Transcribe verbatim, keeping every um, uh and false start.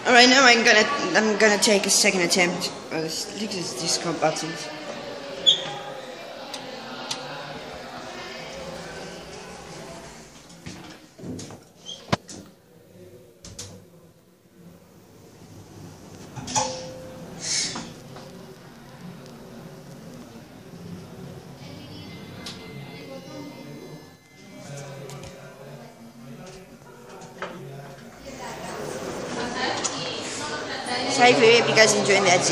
Alright, now I'm gonna I'm gonna take a second attempt. Oh, this, look at these disco buttons. So hopefully I hope you guys enjoyed that.